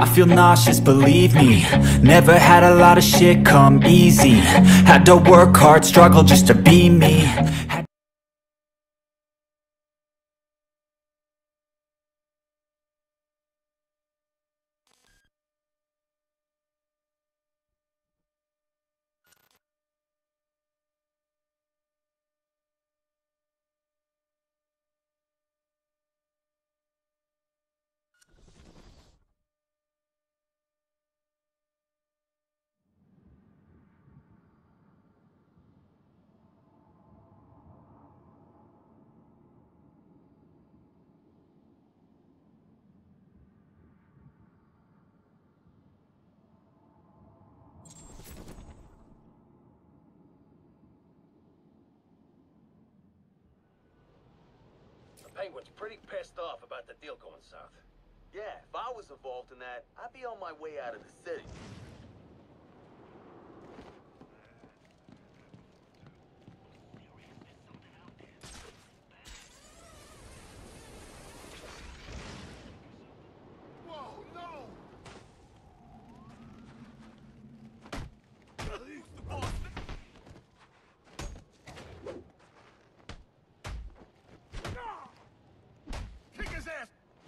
I feel nauseous, believe me. Never had a lot of shit come easy. Had to work hard, struggle just to be me. Penguin's pretty pissed off about the deal going south. Yeah, if I was involved in that, I'd be on my way out of the city. Whoa, no! Kick his ass!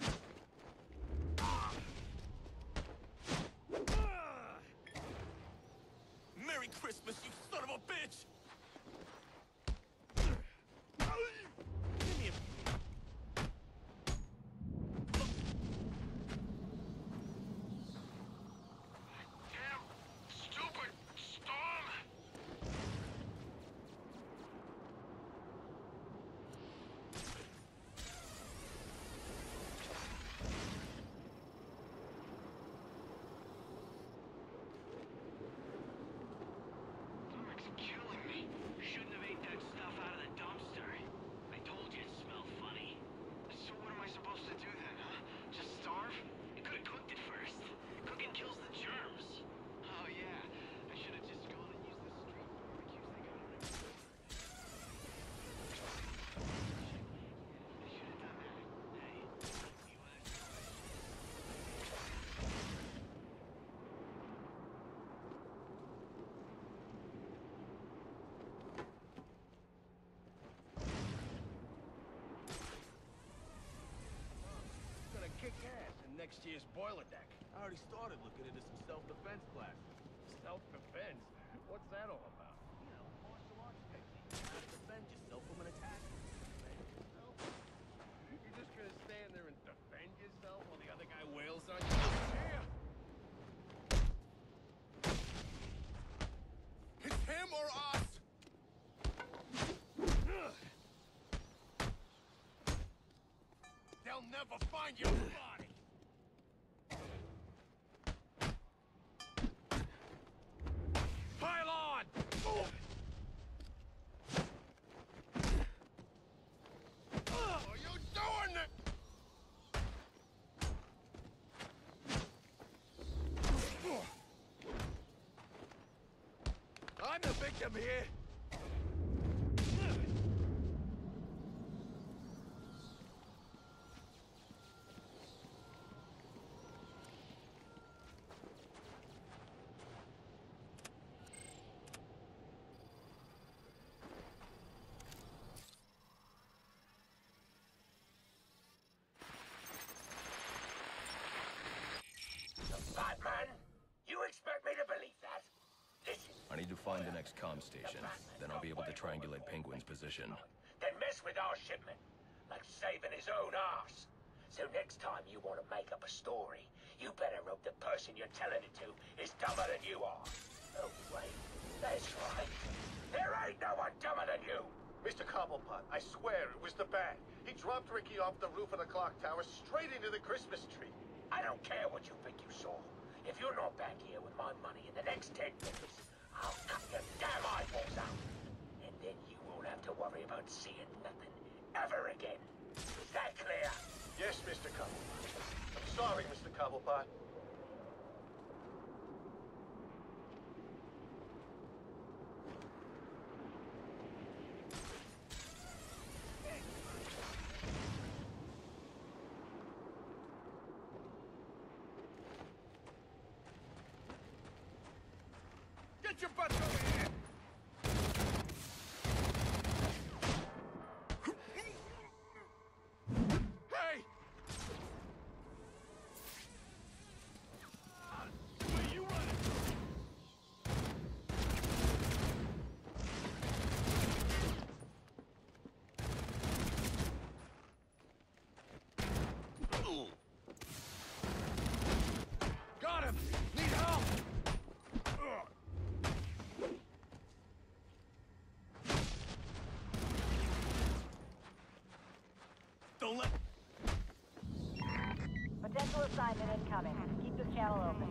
Merry Christmas, you son of a bitch! Give me a... Damn stupid storm! Stomach's killing me. Shouldn't have ate that stuff out of the dumpster. I told you it smelled funny. So what am I supposed to do then, huh? Just starve? I could have cooked it first. Cooking kills the germs. Oh yeah, I should have just gone and used the street barbecues they got around. I should have done that. Hey, you asked the question. Gonna kick ass in next year's boiler deck. I already started looking into some self-defense classes. Self-defense? What's that all about? You know, martial arts technique. How to defend yourself from an attack. Defend yourself? You're just gonna stand there and defend yourself while the other guy wails on you? Yeah! It's him or us! They'll never find your body! Pile on! What are you doing? I'm the victim here! Batman? You expect me to believe that? Listen. I need to find the next comm station. Then I'll be able to triangulate Penguin's position. Then mess with our shipment, like saving his own arse. So next time you want to make up a story, you better hope the person you're telling it to is dumber than you are. Oh, wait. That's right. There ain't no one dumber than you. Mr. Cobblepot, I swear it was the bat. He dropped Ricky off the roof of the clock tower straight into the Christmas tree. I don't care what you think you saw. If you're not back here with my money in the next 10 minutes, I'll cut your damn eyeballs out. And then you won't have to worry about seeing nothing ever again. Is that clear? Yes, Mr. Cobblepot. I'm sorry, Mr. Cobblepot. Get your butts over here! Hey! Where you running? Got him! Need help! Don't let... Potential assignment incoming. Keep this channel open.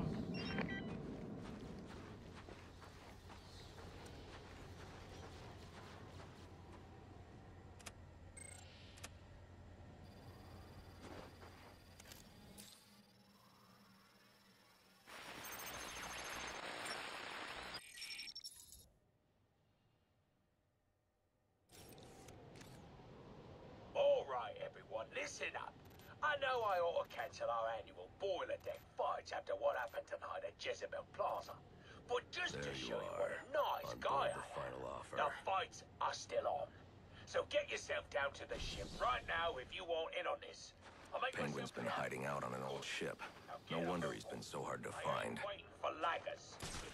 All right, everyone, listen up. I know I ought to cancel our annual boiler deck fights after what happened tonight at Jezebel Plaza. But just There to you show you what a are, nice on guy board the I am, final offer. the fights are still on. So get yourself down to the ship right now if you want in on this. I'll make Penguin's myself been clear. hiding out on an old ship. Now No get wonder up. he's been so hard to I find. ain't waiting for laggers.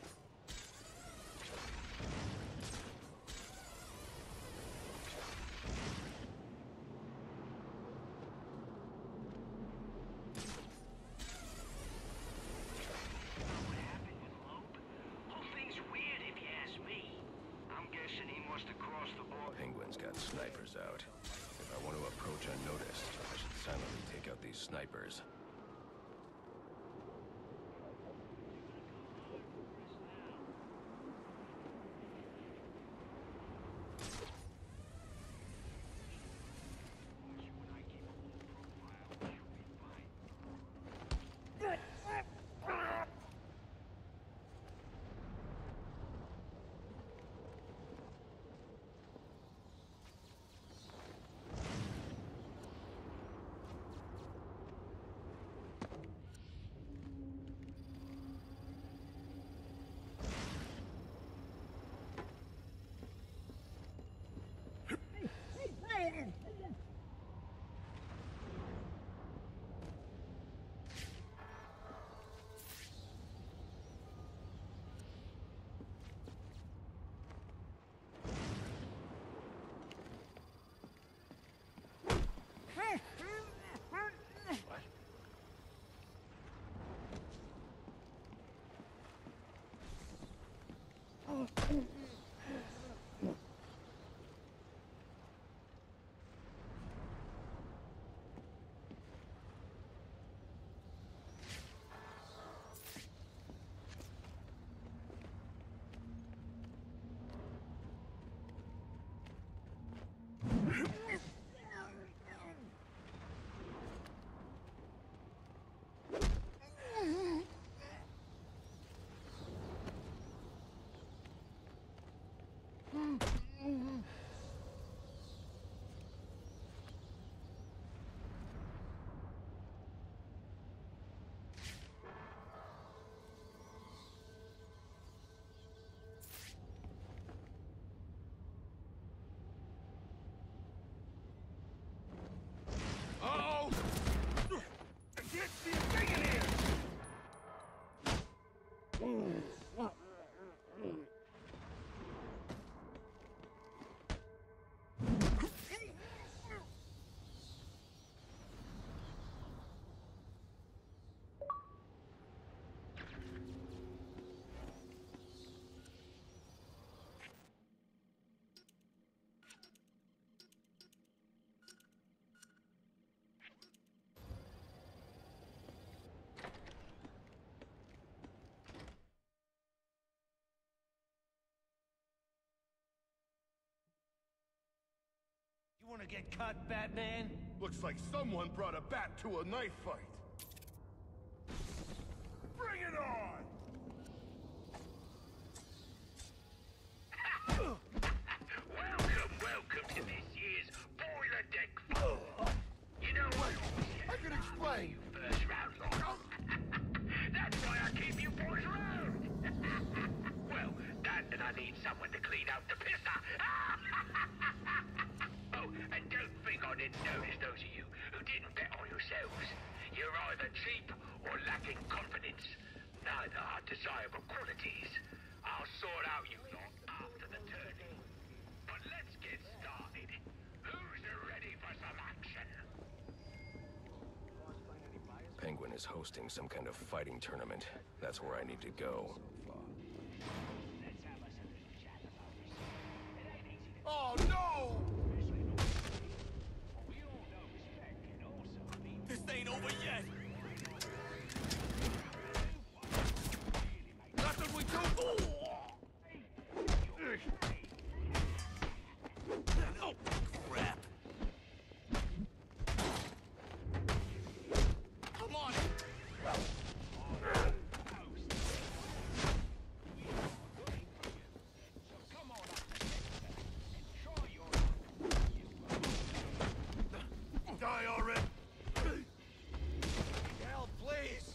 What happened with Loeb? Whole thing's weird if you ask me. I'm guessing he must have crossed the border. Penguin's got snipers out. If I want to approach unnoticed, I should silently take out these snipers. Uh-oh! I can't see a thing in here! You wanna get cut, Batman? Looks like someone brought a bat to a knife fight. Bring it on! Welcome to this year's boiler deck fight. You know what? I can explain. First round loss. That's why I keep you boys around. Well, need someone to clean out the pisser. Oh, and don't think I didn't notice those of you who didn't bet on yourselves. You're either cheap or lacking confidence. Neither are desirable qualities. I'll sort out you lot after the turning. But let's get started. Who's ready for some action? Penguin is hosting some kind of fighting tournament. That's where I need to go. Oh no! This ain't over yet. Nothing we do. Oh, crap. Come on. Die already. Hell, please.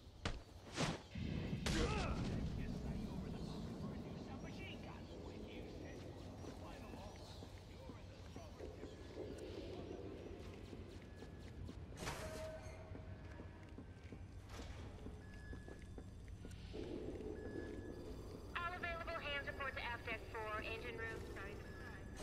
All available hands report to Aft Deck 4, engine room, starting to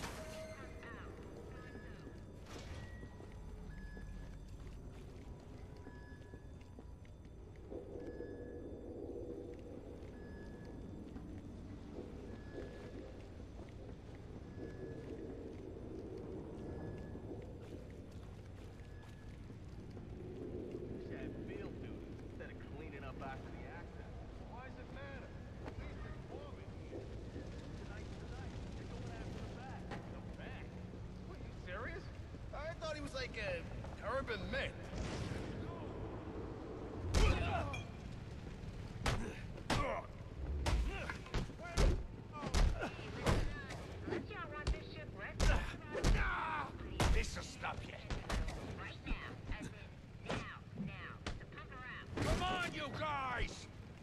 Had field duty instead of cleaning up after the accident. Why does it matter? At least it's warming here. Tonight's the night. They're going after the bag. The bag? What, you serious? I thought he was like a urban myth. Unless y'all want this ship wrecked, This'll stop you. right now, as in now, to pump her out. Come on, you guys!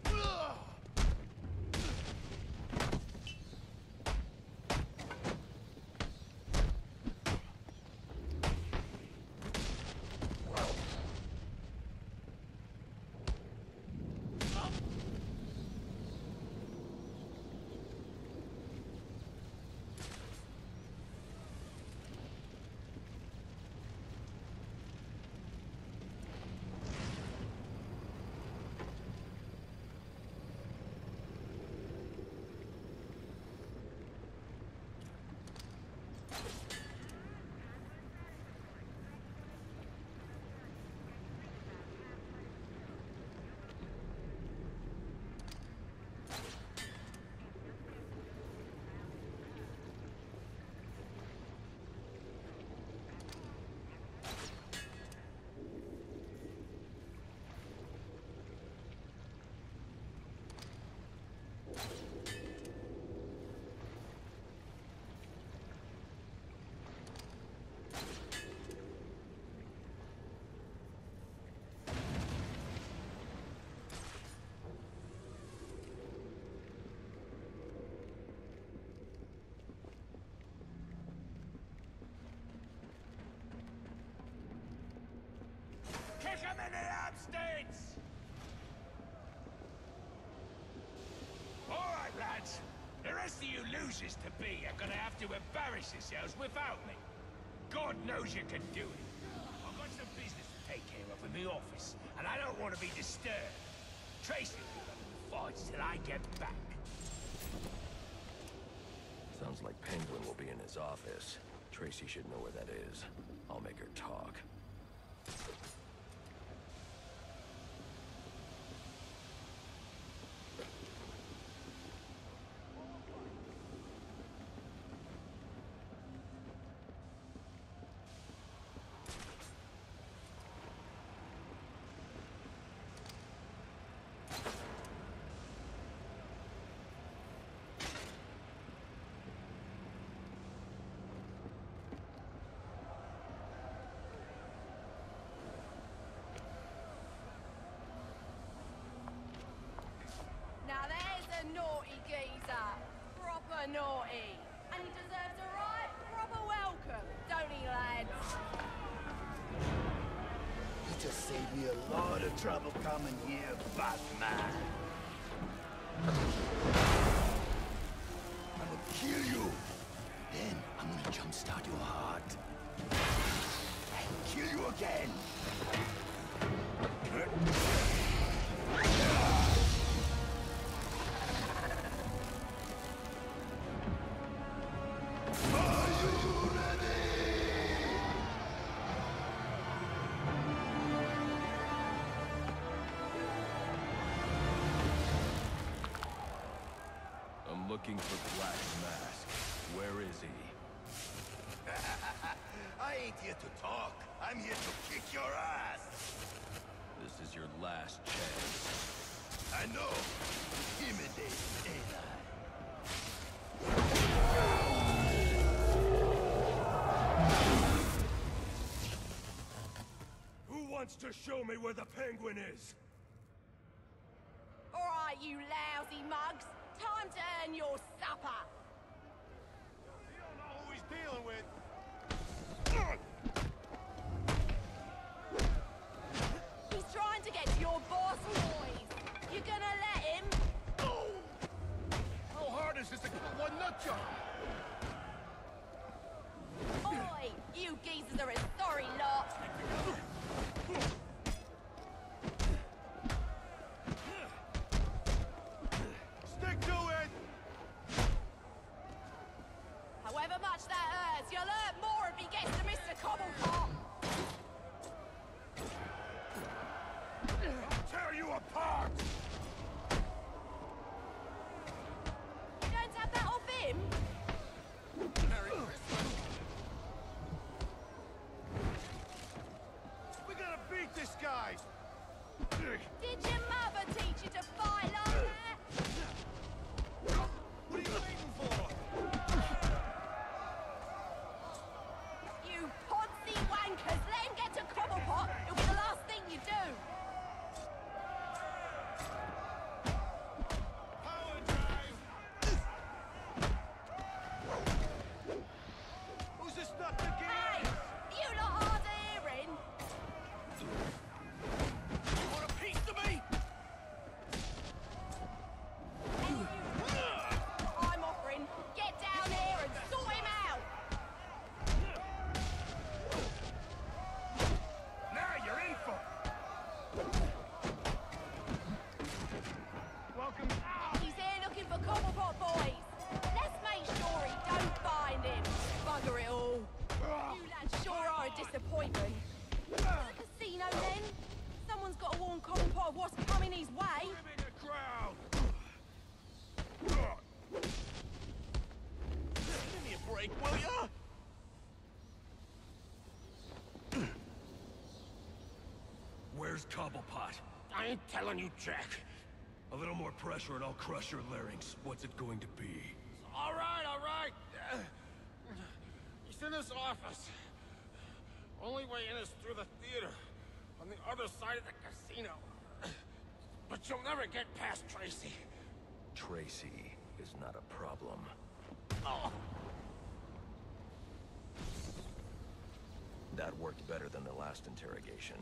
Kick him in the abstinence! All right, lads. The rest of you losers-to-be are gonna have to embarrass yourselves without me. God knows you can do it. I've got some business to take care of in the office, and I don't want to be disturbed. Tracy will run the fights till I get back. Sounds like Penguin will be in his office. Tracy should know where that is. I'll make her talk. proper naughty. And he deserves a right proper welcome, don't he, lads? You just saved me a lot of trouble coming here, Batman. I'm gonna kill you. Then I'm gonna jumpstart your heart. And kill you again. Are you ready? I'm looking for Black Mask. Where is he? I ain't here to talk. I'm here to kick your ass. This is your last chance. I know. Intimidate, ain't I? Who wants to show me where the Penguin is? All right, you lousy mugs. Time to earn your supper. You don't know who he's dealing with. He's trying to get to your boss, boys. You gonna let him? How hard is this to kill one nut job? Oi, you geezers are a sorry lot. Stick to it! However much that hurts, you'll hurt more if he gets to Mr. Cobblepot. I'll tear you apart! You don't have that off him? Merry Christmas! We gotta beat this guy! Did your mother teach you to fight like that? What are you waiting for? You podsy wankers, let him get to Cobblepot. It'll be the last thing you do. Power drive! Who's this nut again? Hey, you lot hard of hearing? You want a piece of me? I'm offering. Get down here and sort him out. Now you're in for Welcome out! He's here looking for Cobblepot, boys. Let's make sure he don't find him. Bugger it all. You lads sure are a disappointment. To the casino, then? Someone's got to warn Cobblepot of what's coming his way. In the crowd! Give me a break, will ya? Where's Cobblepot? I ain't telling you, Jack. A little more pressure and I'll crush your larynx. What's it going to be? All right, all right. He's in his office. Only way in is through the theater, on the other side of the casino. But you'll never get past Tracy. Tracy is not a problem. Oh. That worked better than the last interrogation.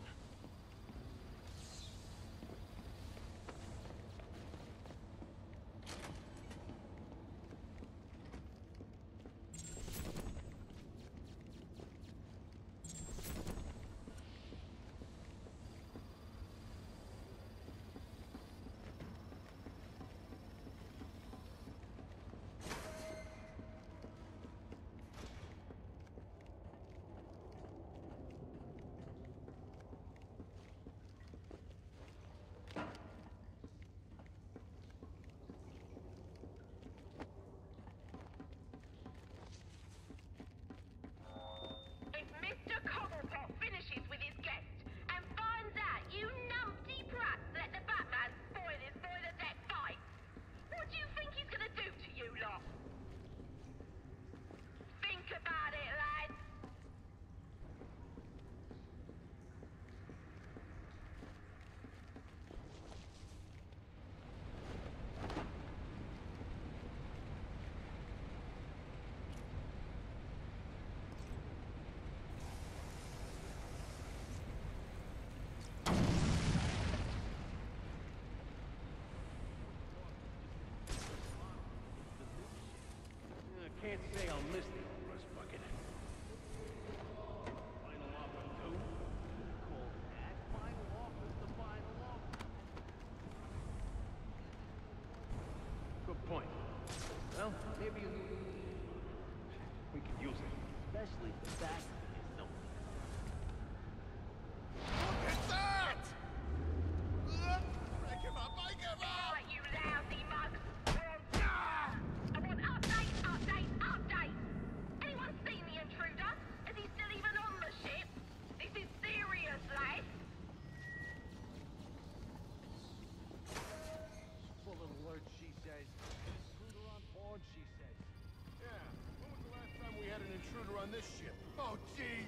on this ship. Oh, jeez.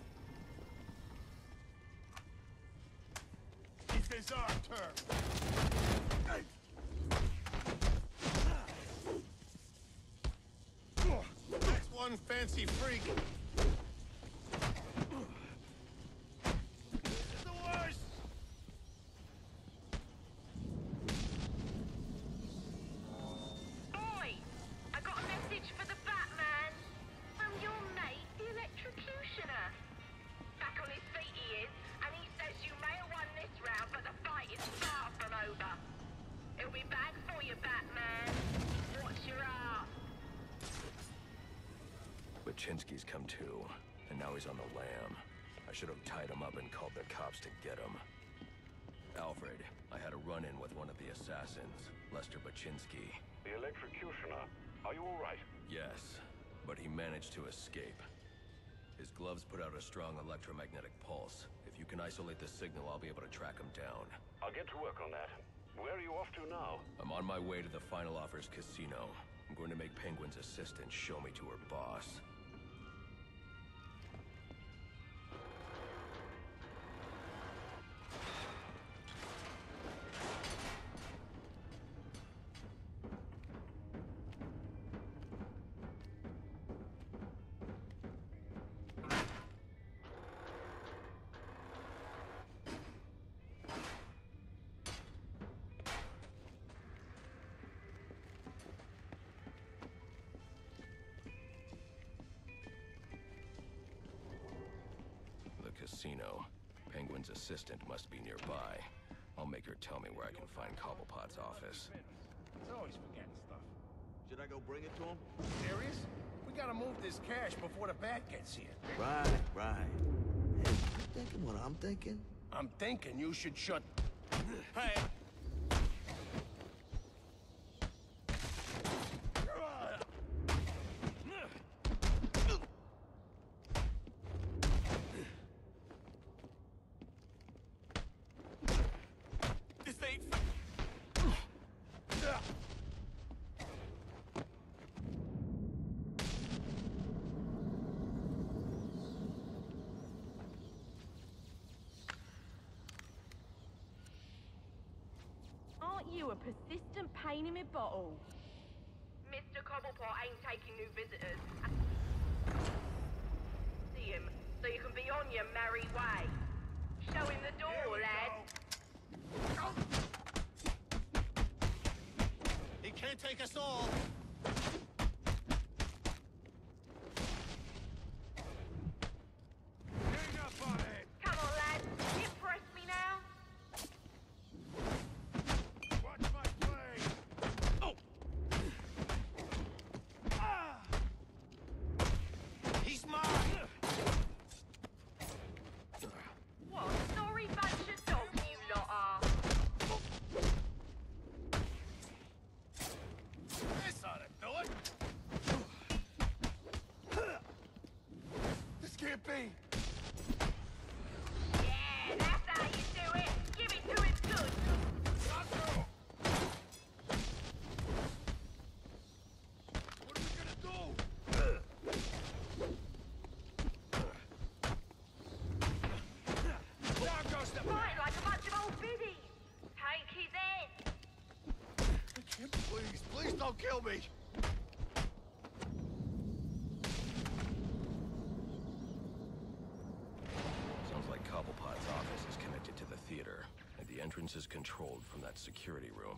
This is our turn. Next one, fancy freak. This is the worst. Boy, I got a message for the Batman. From your mate, the Electrocutioner. Back on his feet he is, and he says you may have won this round, but the fight is far from over. He'll be back for you, Batman. Watch your ass. Baczynski's come to, and now he's on the lam. I should have tied him up and called the cops to get him. Alfred, I had a run-in with one of the assassins, Lester Baczynski. The Electrocutioner. Are you all right? Yes, but he managed to escape. His gloves put out a strong electromagnetic pulse. If you can isolate the signal, I'll be able to track him down. I'll get to work on that. Where are you off to now? I'm on my way to the Final Offers Casino. I'm going to make Penguin's assistant show me to her boss. Casino. Penguin's assistant must be nearby. I'll make her tell me where I can find Cobblepot's office. He's always forgetting stuff. Should I go bring it to him? Serious? We gotta move this cash before the bat gets here. Right. Hey, you thinking what I'm thinking? I'm thinking you should shut... Hey! Aren't you a persistent pain in my bottle? Mr. Cobblepot ain't taking new visitors. See him, so you can be on your merry way. Show him the door, lad. He can't take us all. Hang up on it. Come on, lad. Impress me now. Watch my play. Oh. He's mine. What a sorry bunch of dogs you lot are. This ought to do it. This can't be. Yeah, that's how you do it. Give it to him good. Not through. What are we gonna do? Down goes the... Fight like a bunch of old biddies. Take his head. Please don't kill me. Sounds like Cobblepot's office is connected to the theater, and the entrance is controlled from that security room.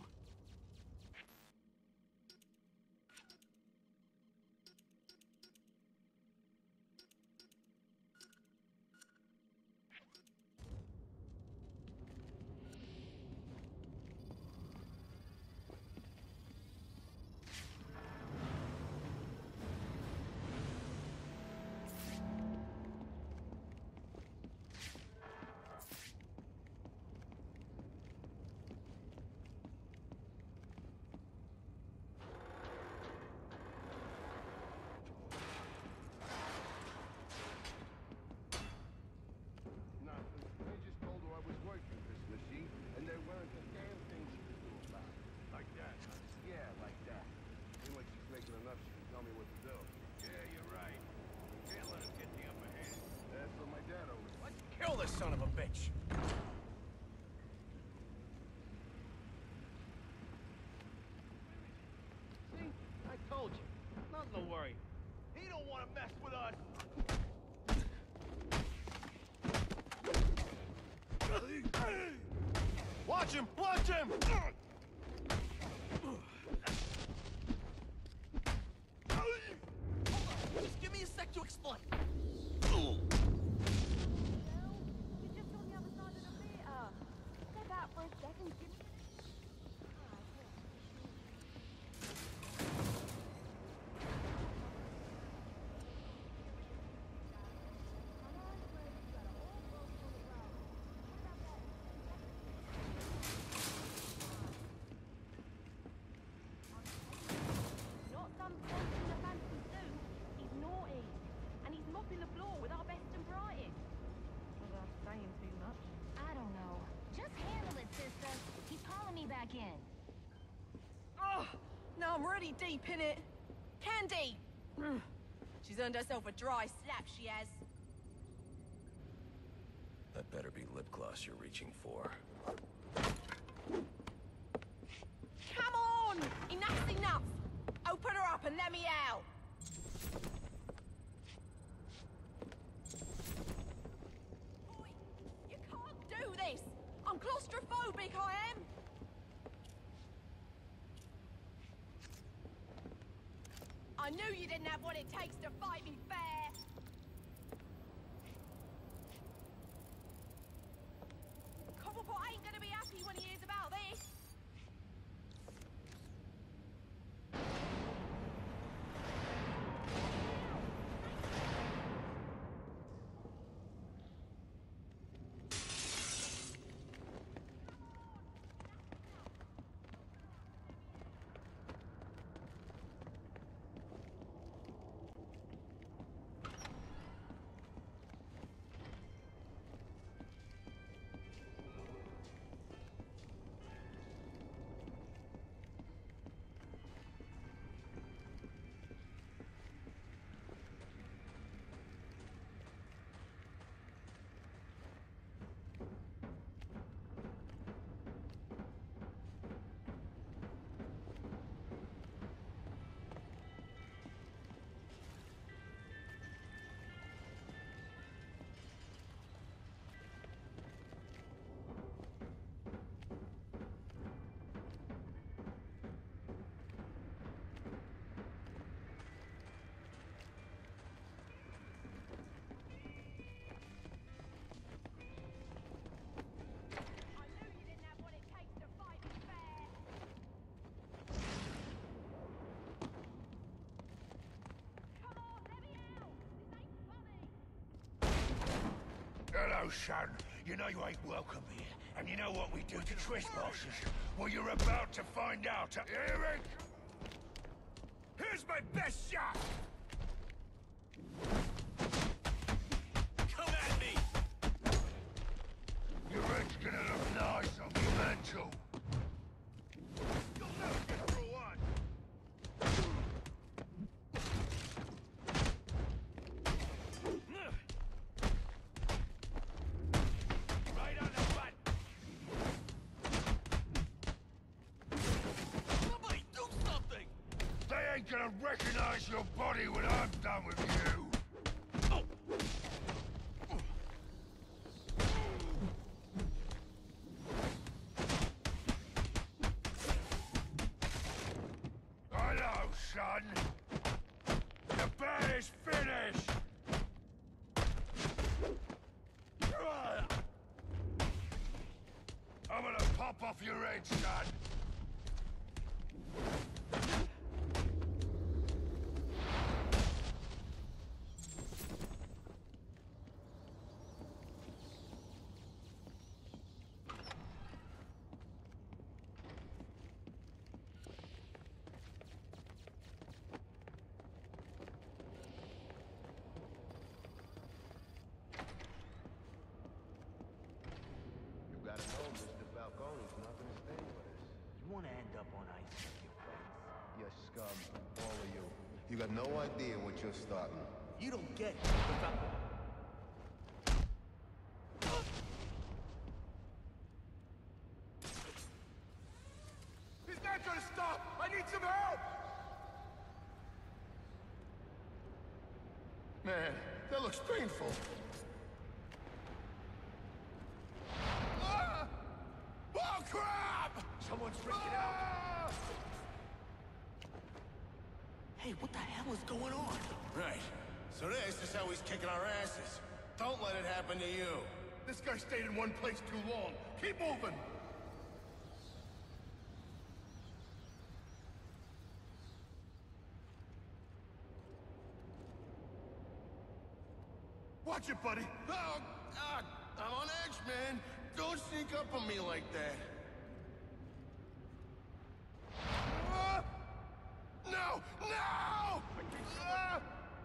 told you. Nothing to worry. He don't want to mess with us. Watch him! Watch him! Just give me a sec to explain. Well, you're just on the other side of the theater. Step out for a second, give me not some punk in a fancy suit. He's naughty. And he's mopping the floor with our best and brightest. Was I saying too much? I don't know. Just handle it, sister. He's calling me back in. Oh, now I'm really deep in it. Candy! She's earned herself a dry slap, she has. That better be lip gloss you're reaching for. Come on! Enough's enough! Open her up and let me out! Boy, you can't do this! I'm claustrophobic, I am! I knew you didn't have what it takes to fight me fair! Cobblepot ain't gonna be happy when he hears about this! Hello, son. You know you ain't welcome here. And you know what we do to trespassers? Well, you're about to find out. Eric! Here's my best shot! Come at me! Your head's gonna look nice on your mantle. You'll never get through one. Right on the butt! Somebody do something! They ain't gonna recognize your body when I'm done with you. Hello, son. The bed is finished. I'm gonna pop off your head, son. You gotta know Mr. Falcone's not gonna stay with us. You wanna end up on ice with your friends? You scum, all of you. You got no idea what you're starting. You don't get the He's not gonna stop! I need some help! Man, that looks painful. Ah! Oh, crap! Someone's freaking out. Hey, what the hell is going on? Right. So this is how he's kicking our asses. Don't let it happen to you. This guy stayed in one place too long. Keep moving! Watch it, buddy! Oh, God! I'm on edge, man! Don't sneak up on me like that! Ah! No! No! Ah!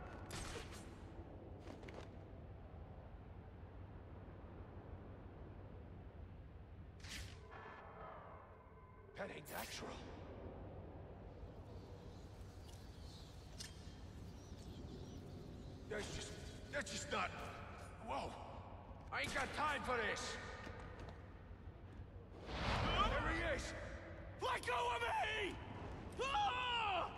That ain't natural. That's just not... Whoa! I ain't got time for this. There he is! Let go of me! Ah!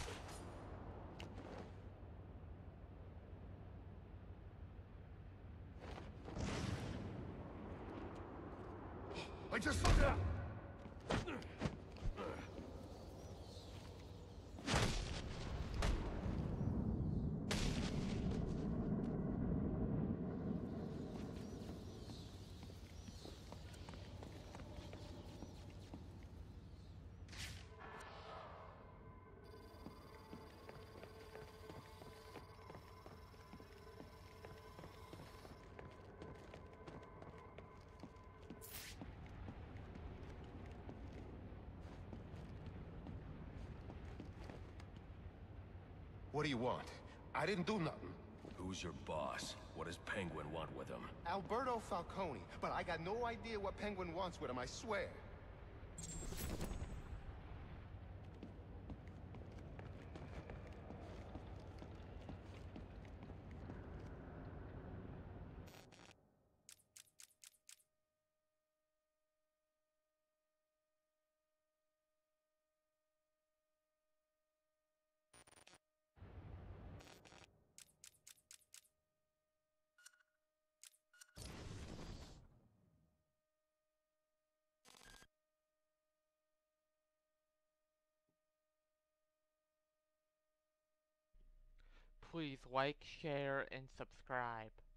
I just looked out! What do you want? I didn't do nothing. Who's your boss? What does Penguin want with him? Alberto Falcone, but I got no idea what Penguin wants with him, I swear. Please like, share, and subscribe.